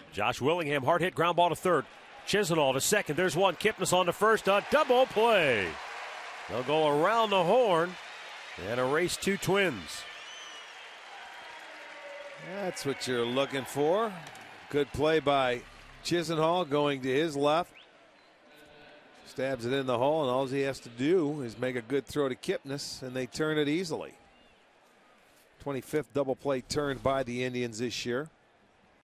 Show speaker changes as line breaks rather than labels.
Josh Willingham, hard hit ground ball to third. Chisenhall to second. There's one. Kipnis on to first. A double play. They'll go around the horn and erase two Twins.
That's what you're looking for. Good play by Chisenhall going to his left. Stabs it in the hole, and all he has to do is make a good throw to Kipnis, and they turn it easily. 25th double play turned by the Indians this year.